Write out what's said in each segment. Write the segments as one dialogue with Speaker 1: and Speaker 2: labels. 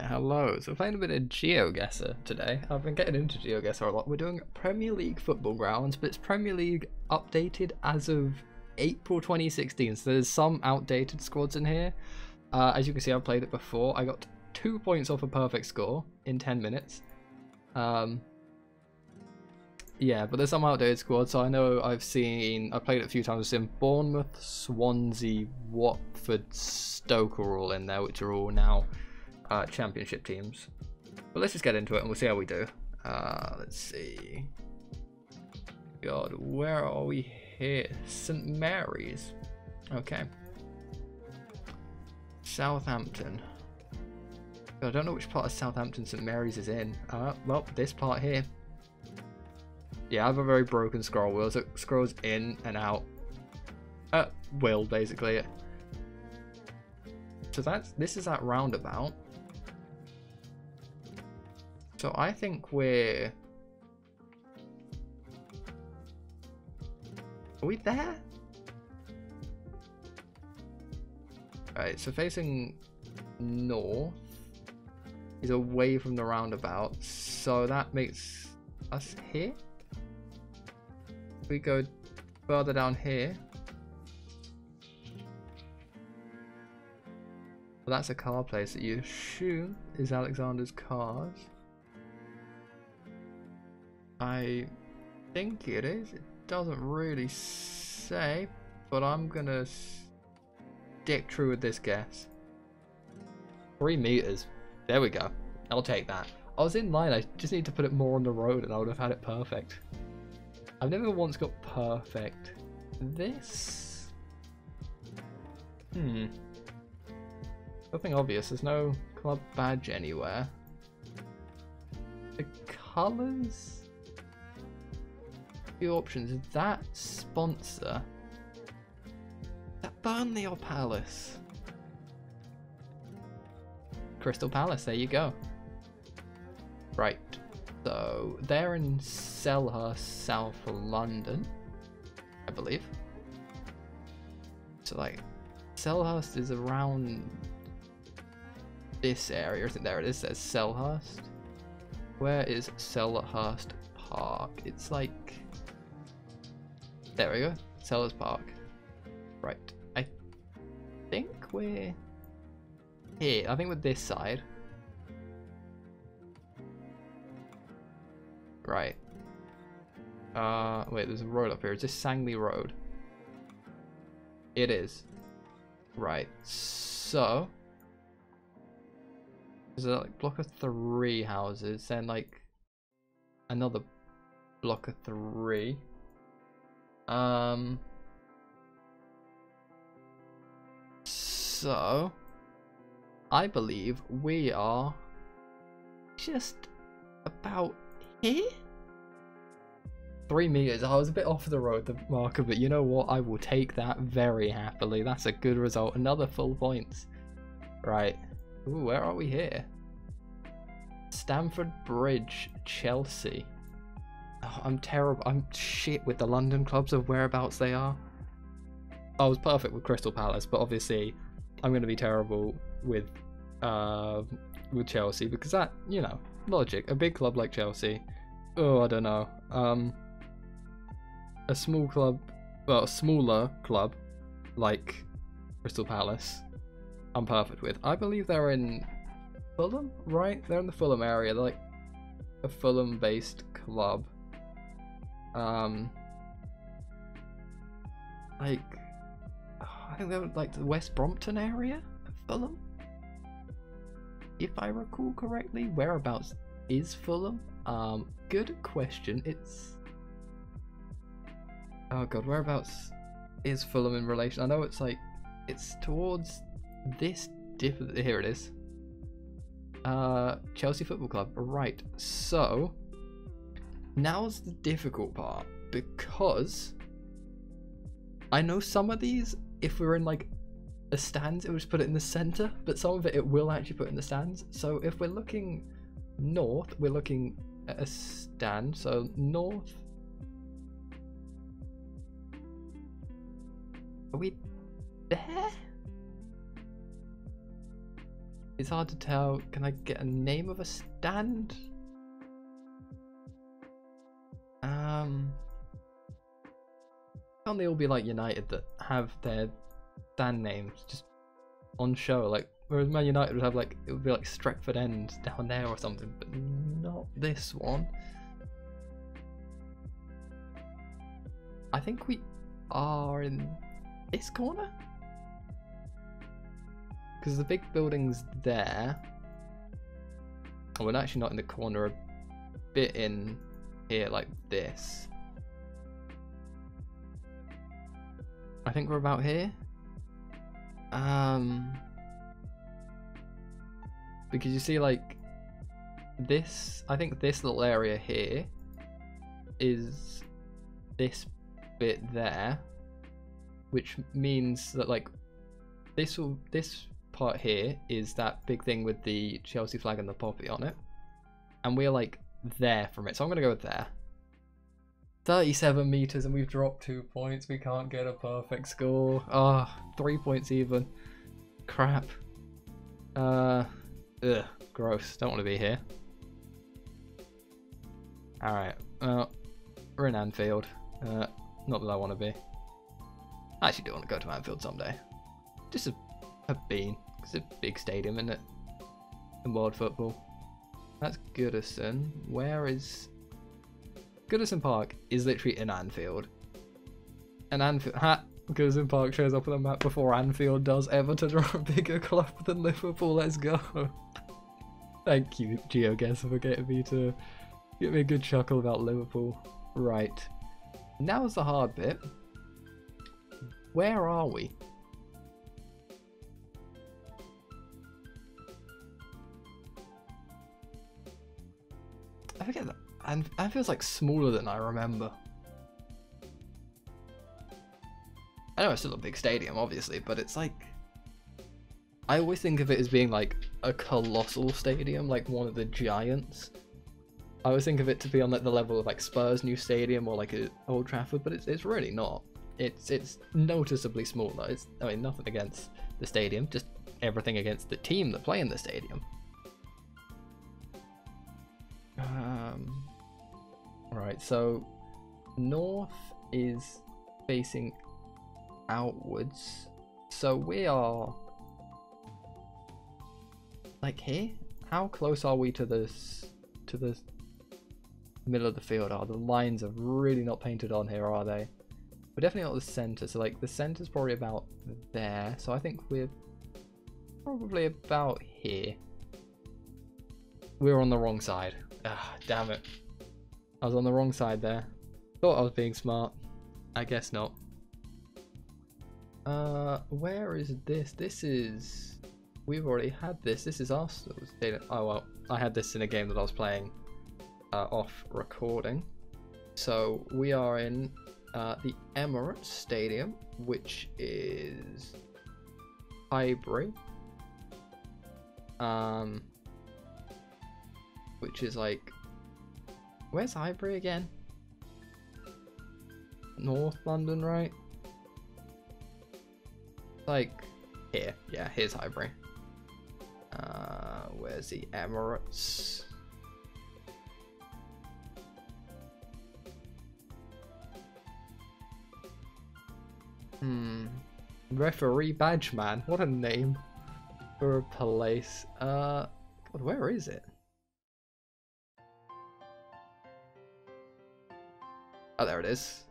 Speaker 1: hello. So we're playing a bit of GeoGuessr today. I've been getting into GeoGuessr a lot. We're doing Premier League football grounds, but it's Premier League updated as of April 2016. So there's some outdated squads in here. As you can see, I've played it before. I got 2 points off a perfect score in 10 minutes. Yeah, but there's some outdated squads. So I know I played it a few times. I've seen Bournemouth, Swansea, Watford, Stoke are all in there, which are all now championship teams. But let's just get into it and we'll see how we do. Let's see. God, where are we here? St Mary's. Okay. Southampton. I don't know which part of Southampton St Mary's is in. Well, this part here. Yeah, I have a very broken scroll wheel, so it scrolls in and out. Will, basically. So this is that roundabout. So I think we're... Are we there? Alright, so facing north is away from the roundabout, so that makes us here. We go further down here. Well, that's a car place that you assume is Alexander's Cars. I think it is. It doesn't really say, but I'm gonna stick true with this guess. 3 meters. There we go. I'll take that. I was in line. I just need to put it more on the road and I would have had it perfect. I've never once got perfect. This... Nothing obvious. There's no club badge anywhere. The colours? Few options. Is that sponsor? Is that Burnley or Palace? Crystal Palace, there you go. Right. So they're in Selhurst, South London, I believe. So like Selhurst is around this area, isn't there? It is, says Selhurst. Where is Selhurst Park? It's like, there we go, Selhurst Park. Right, I think we're here. I think we're this side. Right. Wait, there's a road up here. Is this Sangley Road? It is. Right. So there's a block of 3 houses, then like another block of 3. So I believe we are just about here? 3 meters. I was a bit off the road, the marker, but you know what? I will take that very happily. That's a good result. Another full points. Right. Ooh, where are we here? Stamford Bridge, Chelsea. Oh, I'm terrible. I'm shit with the London clubs of whereabouts they are. I was perfect with Crystal Palace, but obviously I'm going to be terrible with Chelsea because that, you know, logic. A big club like Chelsea. Oh, I don't know. A small club, well, a smaller club like Crystal Palace, I'm perfect with. I believe they're in Fulham, right? They're in the Fulham area. They're like a Fulham-based club. Like, I think they're like the West Brompton area of Fulham, if I recall correctly. Whereabouts is Fulham? Good question. It's... Oh god, whereabouts is Fulham in relation? I know it's like, it's towards this here it is. Chelsea Football Club. Right, so now's the difficult part, because I know some of these, if we were in like a stands, it would just put it in the center, but some of it will actually put in the stands. So if we're looking north, we're looking at a stand. So north. Are we there? It's hard to tell. Can I get a name of a stand? Can't they all be like United that have their stand names just on show? Like, whereas Man United would have like, it would be like Stretford End down there or something, but not this one. I think we are in this corner? Because the big building's there. Oh, we're actually not in the corner, a bit in here like this. I think we're about here. Because you see like this, I think this little area here is this bit there, which means that like this part here is that big thing with the Chelsea flag and the poppy on it, and we're like there from it, so I'm gonna go with there. 37 meters and we've dropped 2 points. We can't get a perfect score. 3 points even. Crap. Ugh, gross. Don't want to be here. Alright, well, we're in Anfield. Not that I want to be. I actually do want to go to Anfield someday. Just a bean. It's a big stadium, isn't it? In world football. That's Goodison. Where is... Goodison Park is literally in Anfield. And Goodison Park shows up on the map before Anfield does. Everton are a bigger club than Liverpool. Let's go. Thank you, GeoGuessr, for getting me to get me a good chuckle about Liverpool. Right. Now is the hard bit. Where are we? I forget that. And Anfield's like smaller than I remember. I know it's still a big stadium, obviously, but it's like... I always think of it as being like a colossal stadium, like one of the giants. I always think of it to be on like the level of like Spurs' new stadium or like Old Trafford, but it's really not. It's noticeably smaller. I mean, nothing against the stadium, just everything against the team that play in the stadium. Right, so north is facing outwards, so we are like here. How close are we to the middle of the field? The lines are really not painted on here, are they? We're definitely not the center, so like the center's probably about there, so I think we're probably about here. We're on the wrong side. Damn it. I was on the wrong side there. Thought I was being smart. I guess not. Where is this? This is... We've already had this. This is Arsenal's stadium. Oh well, I had this in a game that I was playing off recording. So we are in the Emirates Stadium, which is Highbury. Which is like... Where's Highbury again? North London, right? Like here. Yeah, here's Highbury. Where's the Emirates? Referee Badge Man. What a name for a place. God, where is it? Oh, there it is.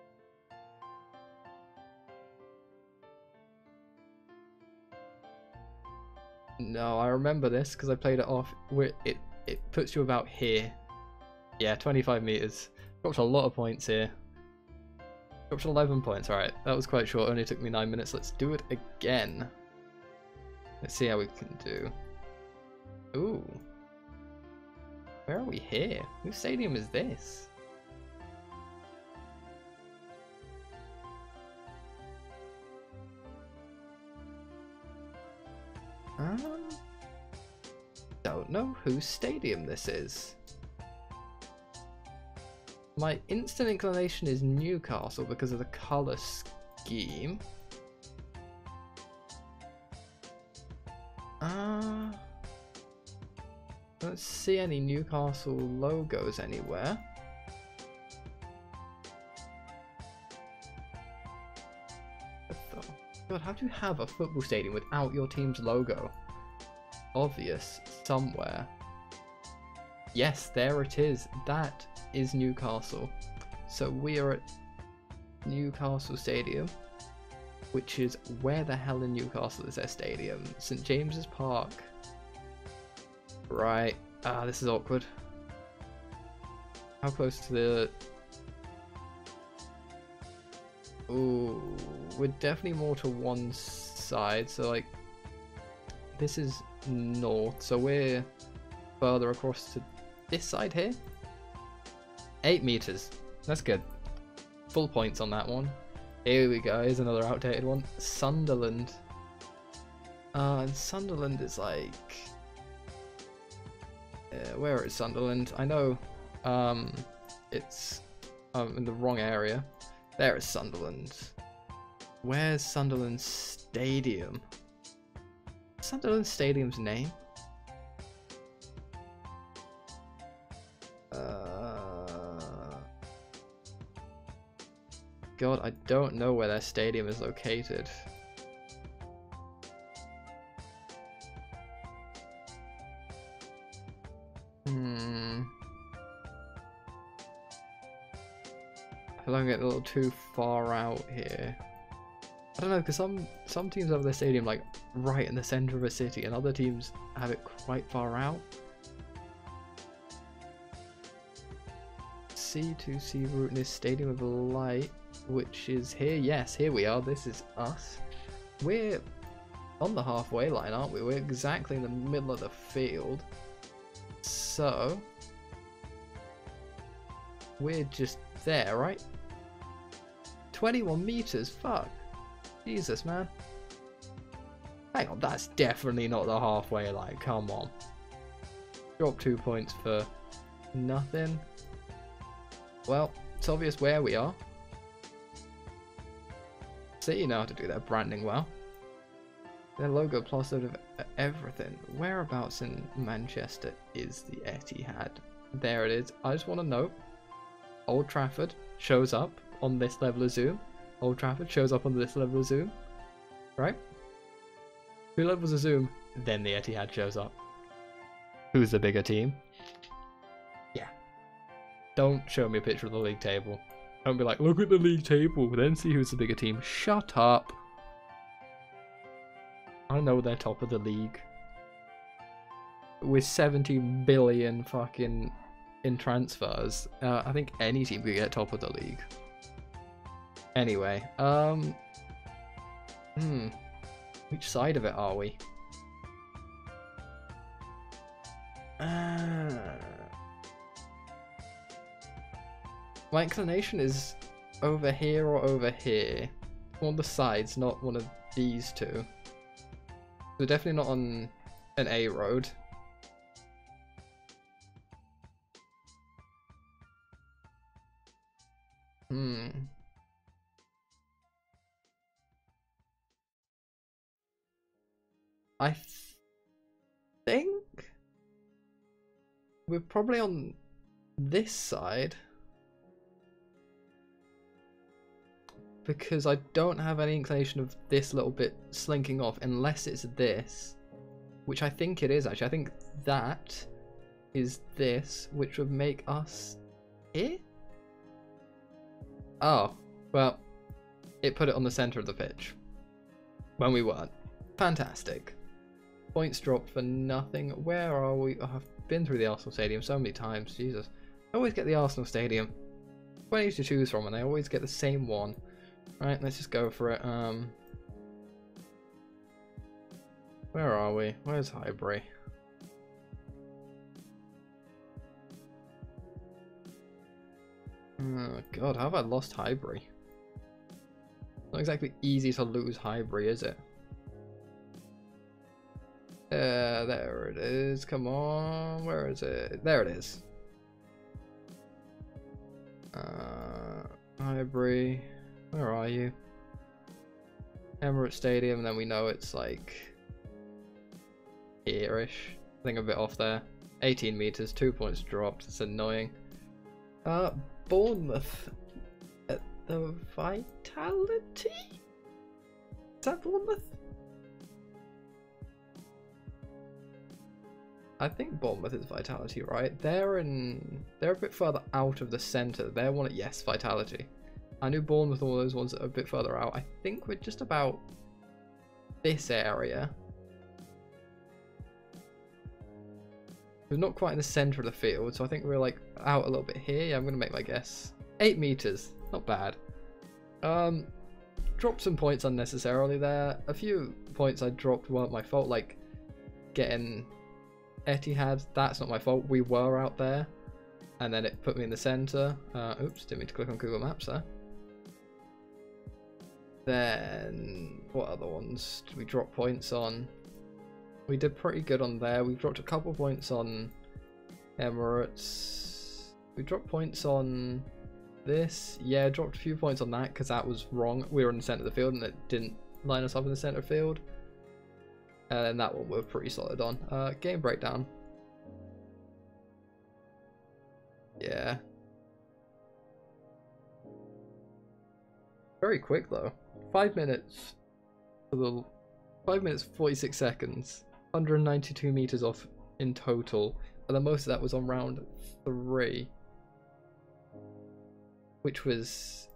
Speaker 1: No, I remember this because I played it off. Where it puts you about here. Yeah, 25 meters. Dropped a lot of points here. Dropped 11 points. Alright, that was quite short. Only took me 9 minutes. Let's do it again. Let's see how we can do. Ooh. Where are we here? Whose stadium is this? Don't know whose stadium this is. My instant inclination is Newcastle because of the colour scheme. don't see any Newcastle logos anywhere. God, how do you have a football stadium without your team's logo? Obvious somewhere. Yes, there it is. That is Newcastle. So we are at Newcastle Stadium, which is where the hell in Newcastle is their stadium? St James's Park. Right. Ah, this is awkward. How close to the... Ooh, we're definitely more to one side. So like, this is north. So we're further across to this side here. 8 meters. That's good. Full points on that one. Here we go. Here's another outdated one. Sunderland. And Sunderland is like... where is Sunderland? I know it's in the wrong area. There is Sunderland. Where's Sunderland Stadium? Sunderland Stadium's name? God, I don't know where their stadium is located. I feel like I'm getting a little too far out here. I don't know, because some teams have their stadium like right in the center of a city, and other teams have it quite far out. C2C route in this Stadium of Light, which is here. Yes, here we are. This is us. We're on the halfway line, aren't we? We're exactly in the middle of the field. So we're just there, right? 21 meters, fuck. Jesus, man. Hang on, that's definitely not the halfway line, come on. Drop 2 points for nothing. Well, it's obvious where we are. So you know how to do that branding well. Their logo plus sort of everything. Whereabouts in Manchester is the Etihad? There it is. I just want to note, Old Trafford shows up on this level of zoom. Old Trafford shows up on this level of zoom. Right? 2 levels of zoom, then the Etihad shows up. Who's the bigger team? Yeah. Don't show me a picture of the league table. Don't be like, look at the league table, then see who's the bigger team. Shut up. I know they're top of the league. With 70 billion fucking in transfers, I think any team could get top of the league. Anyway, which side of it are we? My inclination is over here or over here. One of the sides, not one of these two. So definitely not on an A road. I think we're probably on this side, because I don't have any inclination of this little bit slinking off unless it's this, which I think it is actually. I think that is this, which would make us here? Oh, well, it put it on the center of the pitch when we weren't. Fantastic. Points dropped for nothing. Where are we? Oh, I've been through the Arsenal Stadium so many times. Jesus. I always get the Arsenal Stadium. 20 to choose from, and I always get the same one. Right, let's just go for it. Where are we? Where's Highbury? Oh god, how have I lost Highbury? Not exactly easy to lose Highbury, is it? There it is. Come on, where is it? There it is. Highbury, where are you? Emirates Stadium, and then we know it's like here-ish. I think I'm a bit off there. 18 meters, 2 points dropped. It's annoying. Bournemouth at the Vitality? Is that Bournemouth? I think Bournemouth is Vitality, right? They're a bit further out of the centre. They're one at, yes, Vitality. I knew Bournemouth were all those ones that are a bit further out. I think we're just about this area. We're not quite in the centre of the field, so I think we're like out a little bit here. Yeah, I'm gonna make my guess. 8 meters, not bad. Dropped some points unnecessarily there. A few points I dropped weren't my fault, like getting Etihad. That's not my fault. We were out there, and then it put me in the centre. Oops, didn't mean to click on Google Maps there. Then what other ones did we drop points on? We did pretty good on there. We dropped a couple points on Emirates. We dropped points on this. Yeah, dropped a few points on that because that was wrong. We were in the centre of the field and it didn't line us up in the centre field. And that one we're pretty solid on. Game breakdown. Yeah. Very quick though. 5 minutes. 5 minutes 46 seconds. 192 meters off in total, but the most of that was on round 3, which was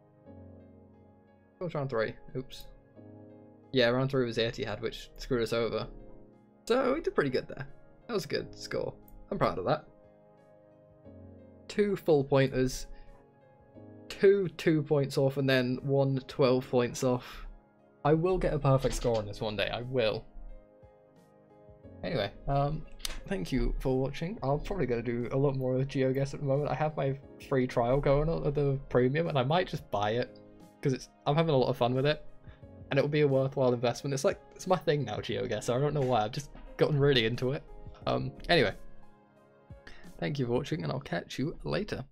Speaker 1: round 3. Oops. Yeah, round 3 was Etihad, which screwed us over. So we did pretty good there. That was a good score. I'm proud of that. 2 full pointers, 2 points off, and then 1 12 points off. I will get a perfect score on this one day. I will. Anyway, thank you for watching. I'm probably going to do a lot more of GeoGuess at the moment. I have my free trial going on at the premium, and I might just buy it because I'm having a lot of fun with it, and it will be a worthwhile investment. It's my thing now, GeoGuess. I don't know why. I've just gotten really into it. Anyway, thank you for watching, and I'll catch you later.